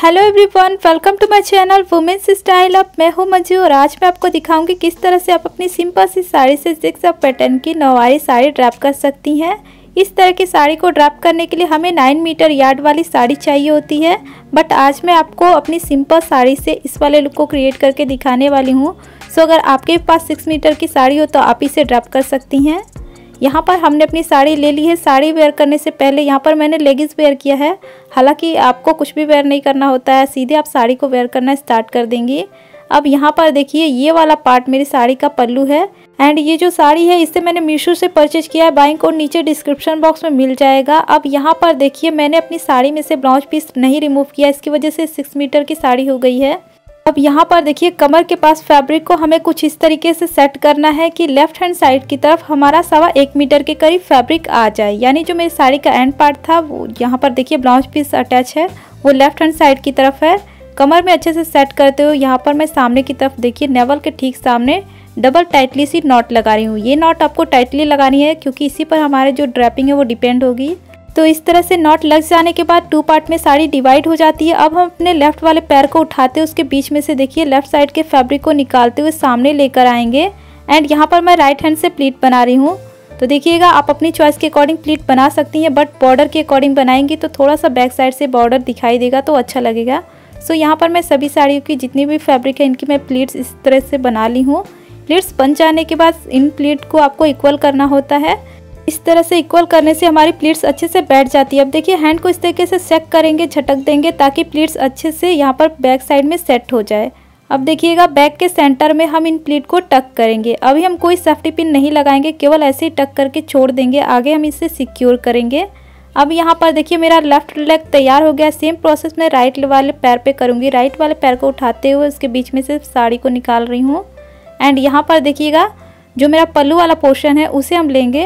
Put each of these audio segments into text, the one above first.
Hello everyone, welcome to my channel women's style up. मैं हूं मंजू और आज मैं आपको दिखाऊंगी किस तरह से आप अपनी सिंपल सी साड़ी से जिगजैग पैटर्न की नौवारी साड़ी ड्रैप कर सकती हैं। इस तरह की साड़ी को ड्रैप करने के लिए हमें 9 मीटर यार्ड वाली साड़ी चाहिए होती है, बट आज मैं आपको अपनी सिंपल साड़ी से इस वाले लुक को क्रिएट करके दिखाने वाली हूँ। सो अगर आपके पास 6 मीटर की साड़ी हो तो आप इसे ड्रैप कर सकती हैं। यहाँ पर हमने अपनी साड़ी ले ली है। साड़ी वेयर करने से पहले यहाँ पर मैंने लेगिंग्स वेयर किया है। हालांकि आपको कुछ भी वेयर नहीं करना होता है, सीधे आप साड़ी को वेयर करना स्टार्ट कर देंगी। अब यहाँ पर देखिए, ये वाला पार्ट मेरी साड़ी का पल्लू है एंड ये जो साड़ी है इसे मैंने मीशो से परचेज किया है। बाइंग कोड नीचे डिस्क्रिप्शन बॉक्स में मिल जाएगा। अब यहाँ पर देखिए, मैंने अपनी साड़ी में से ब्लाउज पीस नहीं रिमूव किया, इसकी वजह से 6 मीटर की साड़ी हो गई है। अब यहाँ पर देखिए, कमर के पास फैब्रिक को हमें कुछ इस तरीके से सेट करना है कि लेफ्ट हैंड साइड की तरफ हमारा 1.25 मीटर के करीब फैब्रिक आ जाए। यानी जो मेरी साड़ी का एंड पार्ट था वो यहाँ पर देखिए ब्लाउज पीस अटैच है, वो लेफ्ट हैंड साइड की तरफ है। कमर में अच्छे से सेट करते हुए यहाँ पर मैं सामने की तरफ देखिए नेवल के ठीक सामने डबल टाइटली सी नॉट लगा रही हूँ। ये नॉट आपको टाइटली लगानी है क्योंकि इसी पर हमारे जो ड्रैपिंग है वो डिपेंड होगी। तो इस तरह से नॉट लग जाने के बाद 2 पार्ट में साड़ी डिवाइड हो जाती है। अब हम अपने लेफ्ट वाले पैर को उठाते हुए उसके बीच में से देखिए लेफ्ट साइड के फैब्रिक को निकालते हुए सामने लेकर आएंगे एंड यहाँ पर मैं राइट हैंड से प्लीट बना रही हूँ। तो देखिएगा, आप अपनी चॉइस के अकॉर्डिंग प्लीट बना सकती हैं, बट बॉर्डर के अकॉर्डिंग बनाएंगी तो थोड़ा सा बैक साइड से बॉर्डर दिखाई देगा तो अच्छा लगेगा। सो यहाँ पर मैं सभी साड़ियों की जितनी भी फैब्रिक है इनकी मैं प्लीट्स इस तरह से बना ली हूँ। प्लीट्स बन जाने के बाद इन प्लीट को आपको इक्वल करना होता है। इस तरह से इक्वल करने से हमारी प्लीट्स अच्छे से बैठ जाती है। अब देखिए, हैंड को इस तरीके से चेक करेंगे, झटक देंगे ताकि प्लीट्स अच्छे से यहाँ पर बैक साइड में सेट हो जाए। अब देखिएगा, बैक के सेंटर में हम इन प्लीट को टक करेंगे। अभी हम कोई सेफ्टी पिन नहीं लगाएंगे, केवल ऐसे ही टक करके छोड़ देंगे। आगे हम इसे सिक्योर करेंगे। अब यहाँ पर देखिए, मेरा लेफ्ट लेग तैयार हो गया। सेम प्रोसेस में राइट वाले पैर पे करूँगी। राइट वाले पैर को उठाते हुए उसके बीच में से साड़ी को निकाल रही हूँ एंड यहाँ पर देखिएगा, जो मेरा पल्लू वाला पोर्शन है उसे हम लेंगे।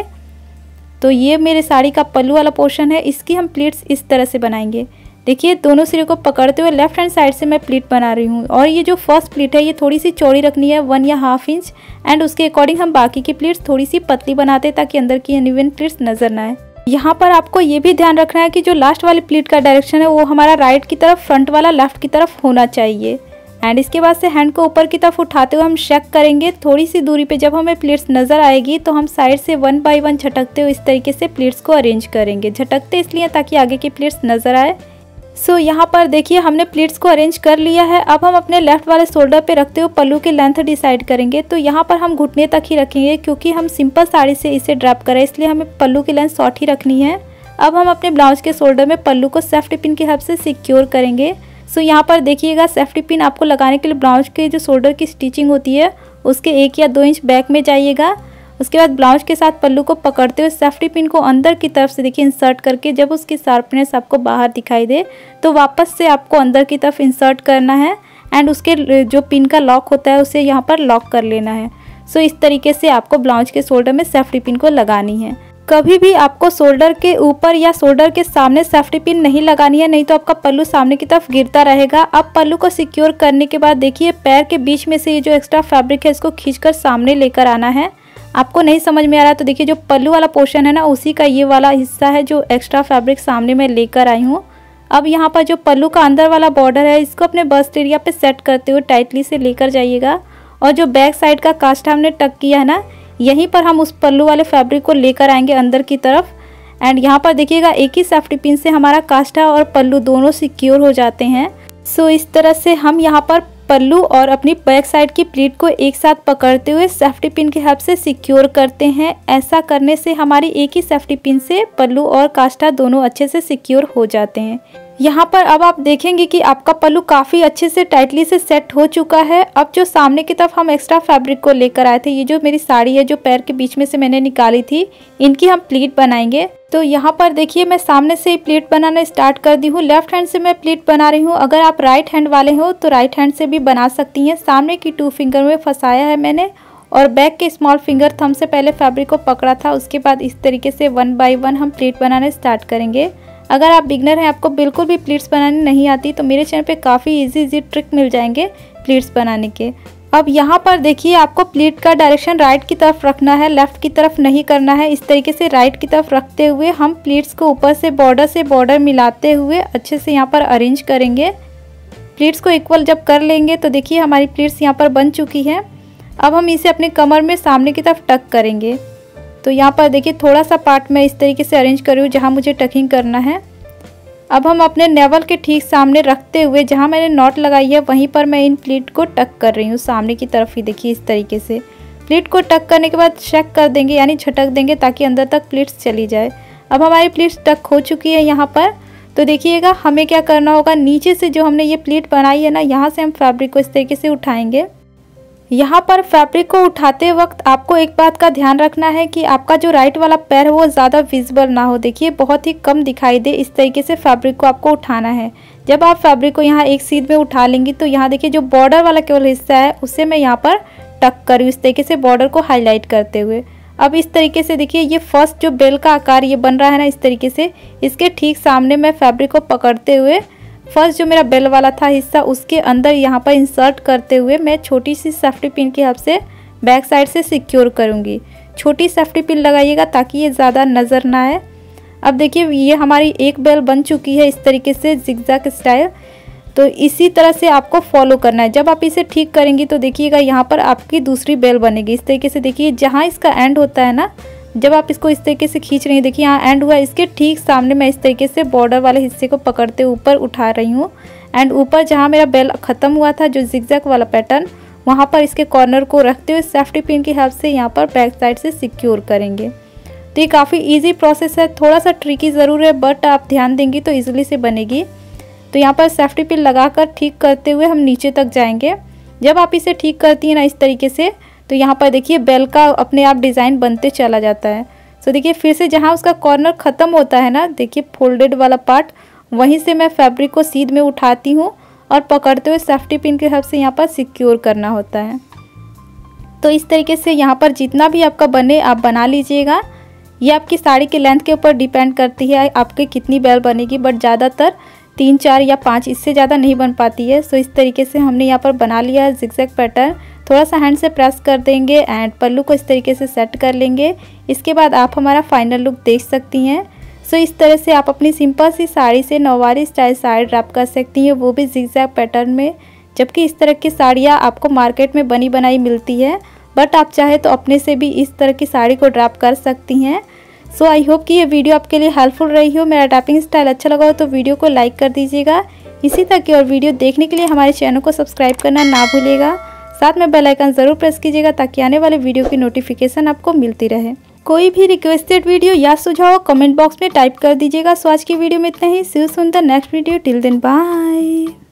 तो ये मेरे साड़ी का पल्लू वाला पोर्शन है, इसकी हम प्लीट्स इस तरह से बनाएंगे। देखिए, दोनों सिरे को पकड़ते हुए लेफ्ट हैंड साइड से मैं प्लीट बना रही हूँ और ये जो फर्स्ट प्लीट है ये थोड़ी सी चौड़ी रखनी है, 1 या ½ इंच, एंड उसके अकॉर्डिंग हम बाकी की प्लीट्स थोड़ी सी पतली बनाते हैं ताकि अंदर की अनइवन प्लीट्स नजर ना आए। यहाँ पर आपको ये भी ध्यान रखना है कि जो लास्ट वाली प्लीट का डायरेक्शन है वो हमारा राइट की तरफ, फ्रंट वाला लेफ्ट की तरफ होना चाहिए। एंड इसके बाद से हैंड को ऊपर की तरफ उठाते हुए हम चेक करेंगे। थोड़ी सी दूरी पे जब हमें प्लीट्स नज़र आएगी तो हम साइड से 1 बाय 1 झटकते हुए इस तरीके से प्लीट्स को अरेंज करेंगे। झटकते इसलिए ताकि आगे की प्लीट्स नज़र आए। सो यहाँ पर देखिए, हमने प्लीट्स को अरेंज कर लिया है। अब हम अपने लेफ्ट वाले शोल्डर पे रखते हुए पल्लू की लेंथ डिसाइड करेंगे। तो यहाँ पर हम घुटने तक ही रखेंगे क्योंकि हम सिंपल साड़ी से इसे ड्रैप करें, इसलिए हमें पल्लू की लेंथ शॉर्ट ही रखनी है। अब हम अपने ब्लाउज के शोल्डर में पल्लू को सेफ्टी पिन की हेल्प से सिक्योर करेंगे। सो यहाँ पर देखिएगा, सेफ्टी पिन आपको लगाने के लिए ब्लाउज के जो शोल्डर की स्टिचिंग होती है उसके 1 या 2 इंच बैक में जाइएगा। उसके बाद ब्लाउज के साथ पल्लू को पकड़ते हुए सेफ्टी पिन को अंदर की तरफ से देखिए इंसर्ट करके, जब उसकी शार्पनेस आपको बाहर दिखाई दे तो वापस से आपको अंदर की तरफ इंसर्ट करना है एंड उसके जो पिन का लॉक होता है उसे यहाँ पर लॉक कर लेना है। सो इस तरीके से आपको ब्लाउज के शोल्डर में सेफ्टी पिन को लगानी है। कभी भी आपको शोल्डर के ऊपर या शोल्डर के सामने सेफ्टी पिन नहीं लगानी है, नहीं तो आपका पल्लू सामने की तरफ गिरता रहेगा। अब पल्लू को सिक्योर करने के बाद देखिए, पैर के बीच में से ये जो एक्स्ट्रा फैब्रिक है इसको खींचकर सामने लेकर आना है। आपको नहीं समझ में आ रहा है तो देखिए, जो पल्लू वाला पोर्शन है ना उसी का ये वाला हिस्सा है जो एक्स्ट्रा फैब्रिक सामने मैं लेकर आई हूँ। अब यहाँ पर जो पल्लू का अंदर वाला बॉर्डर है इसको अपने बस्ट एरिया पे सेट करते हुए टाइटली से लेकर जाइएगा और जो बैक साइड का कास्ट हमने टक किया है ना, यहीं पर हम उस पल्लू वाले फैब्रिक को लेकर आएंगे अंदर की तरफ। एंड यहाँ पर देखिएगा, एक ही सेफ्टी पिन से हमारा कास्टा और पल्लू दोनों सिक्योर हो जाते हैं। सो इस तरह से हम यहाँ पर पल्लू और अपनी बैक साइड की प्लीट को एक साथ पकड़ते हुए सेफ्टी पिन की हेल्प से सिक्योर करते हैं। ऐसा करने से हमारी एक ही सेफ्टी पिन से पल्लू और कास्टा दोनों अच्छे से सिक्योर हो जाते हैं। यहाँ पर अब आप देखेंगे कि आपका पल्लू काफ़ी अच्छे से टाइटली से सेट हो चुका है। अब जो सामने की तरफ हम एक्स्ट्रा फैब्रिक को लेकर आए थे, ये जो मेरी साड़ी है जो पैर के बीच में से मैंने निकाली थी, इनकी हम प्लीट बनाएंगे। तो यहाँ पर देखिए, मैं सामने से ही प्लीट बनाना स्टार्ट कर दी हूँ। लेफ्ट हैंड से मैं प्लीट बना रही हूँ। अगर आप राइट हैंड वाले हो तो राइट हैंड से भी बना सकती हैं। सामने की 2 फिंगर में फंसाया है मैंने और बैक के स्मॉल फिंगर थंब से पहले फैब्रिक को पकड़ा था। उसके बाद इस तरीके से 1 बाय 1 हम प्लीट बनाना स्टार्ट करेंगे। अगर आप बिगनर हैं, आपको बिल्कुल भी प्लीट्स बनानी नहीं आती, तो मेरे चैनल पे काफ़ी इजी ट्रिक मिल जाएंगे प्लीट्स बनाने के। अब यहाँ पर देखिए, आपको प्लीट का डायरेक्शन राइट की तरफ रखना है, लेफ्ट की तरफ नहीं करना है। इस तरीके से राइट की तरफ रखते हुए हम प्लीट्स को ऊपर से बॉर्डर मिलाते हुए अच्छे से यहाँ पर अरेंज करेंगे। प्लीट्स को इक्वल जब कर लेंगे तो देखिए हमारी प्लीट्स यहाँ पर बन चुकी है। अब हम इसे अपने कमर में सामने की तरफ टक करेंगे। तो यहाँ पर देखिए थोड़ा सा पार्ट मैं इस तरीके से अरेंज कर रही हूँ जहाँ मुझे टकिंग करना है। अब हम अपने नेवल के ठीक सामने रखते हुए जहाँ मैंने नॉट लगाई है वहीं पर मैं इन प्लीट को टक कर रही हूँ सामने की तरफ ही। देखिए इस तरीके से प्लीट को टक करने के बाद चेक कर देंगे यानी झटक देंगे ताकि अंदर तक प्लीट्स चली जाए। अब हमारी प्लीट्स टक हो चुकी है यहाँ पर। तो देखिएगा हमें क्या करना होगा, नीचे से जो हमने ये प्लीट बनाई है ना, यहाँ से हम फैब्रिक को इस तरीके से उठाएंगे। यहाँ पर फैब्रिक को उठाते वक्त आपको एक बात का ध्यान रखना है कि आपका जो राइट वाला पैर है वो ज़्यादा विजिबल ना हो। देखिए बहुत ही कम दिखाई दे, इस तरीके से फैब्रिक को आपको उठाना है। जब आप फैब्रिक को यहाँ एक सीध में उठा लेंगी तो यहाँ देखिए जो बॉर्डर वाला केवल हिस्सा है उसे मैं यहाँ पर टक करूँ इस तरीके से बॉर्डर को हाईलाइट करते हुए। अब इस तरीके से देखिए ये फर्स्ट जो बेल का आकार ये बन रहा है ना, इस तरीके से इसके ठीक सामने मैं फैब्रिक को पकड़ते हुए फर्स्ट जो मेरा बेल वाला था हिस्सा उसके अंदर यहाँ पर इंसर्ट करते हुए मैं छोटी सी सेफ्टी पिन की हेल्प से बैक साइड से सिक्योर करूँगी। छोटी सेफ्टी पिन लगाइएगा ताकि ये ज़्यादा नज़र ना आए। अब देखिए ये हमारी एक बेल बन चुकी है इस तरीके से जिगजैग स्टाइल। तो इसी तरह से आपको फॉलो करना है। जब आप इसे ठीक करेंगी तो देखिएगा यहाँ पर आपकी दूसरी बेल बनेगी इस तरीके से। देखिए जहाँ इसका एंड होता है ना, जब आप इसको इस तरीके से खींच रही हैं, देखिए यहाँ एंड हुआ, इसके ठीक सामने मैं इस तरीके से बॉर्डर वाले हिस्से को पकड़ते ऊपर उठा रही हूँ। एंड ऊपर जहाँ मेरा बेल ख़त्म हुआ था जो जिगजैग वाला पैटर्न, वहाँ पर इसके कॉर्नर को रखते हुए सेफ्टी पिन की हेल्प से यहाँ पर बैक साइड से सिक्योर करेंगे। तो ये काफ़ी ईजी प्रोसेस है, थोड़ा सा ट्रिकी ज़रूर है बट आप ध्यान देंगी तो ईजिली से बनेगी। तो यहाँ पर सेफ्टी पिन लगाकर ठीक करते हुए हम नीचे तक जाएंगे। जब आप इसे ठीक करती हैं ना इस तरीके से, तो यहाँ पर देखिए बेल का अपने आप डिज़ाइन बनते चला जाता है। तो देखिए फिर से जहाँ उसका कॉर्नर ख़त्म होता है ना, देखिए फोल्डेड वाला पार्ट, वहीं से मैं फैब्रिक को सीध में उठाती हूँ और पकड़ते हुए सेफ्टी पिन की हेल्प से यहाँ पर सिक्योर करना होता है। तो इस तरीके से यहाँ पर जितना भी आपका बने आप बना लीजिएगा। ये आपकी साड़ी के लेंथ के ऊपर डिपेंड करती है आपके कितनी बेल बनेगी, बट ज़्यादातर 3, 4 या 5 इससे ज़्यादा नहीं बन पाती है। सो इस तरीके से हमने यहाँ पर बना लिया है जिगजैग पैटर्न। थोड़ा सा हैंड से प्रेस कर देंगे एंड पल्लू को इस तरीके से सेट कर लेंगे। इसके बाद आप हमारा फाइनल लुक देख सकती हैं। सो इस तरह से आप अपनी सिंपल सी साड़ी से नौवारी स्टाइल साड़ी ड्रैप कर सकती हैं, वो भी जिगजैग पैटर्न में। जबकि इस तरह की साड़ियाँ आपको मार्केट में बनी बनाई मिलती है, बट आप चाहे तो अपने से भी इस तरह की साड़ी को ड्रैप कर सकती हैं। सो आई होप कि ये वीडियो आपके लिए हेल्पफुल रही हो। मेरा ड्रैपिंग स्टाइल अच्छा लगा हो तो वीडियो को लाइक कर दीजिएगा। इसी तरह की और वीडियो देखने के लिए हमारे चैनल को सब्सक्राइब करना ना भूलिएगा। साथ में बेल आइकन ज़रूर प्रेस कीजिएगा ताकि आने वाले वीडियो की नोटिफिकेशन आपको मिलती रहे। कोई भी रिक्वेस्टेड वीडियो या सुझाव कमेंट बॉक्स में टाइप कर दीजिएगा। सो आज की वीडियो में इतना ही। See you soon the next video. Till then bye.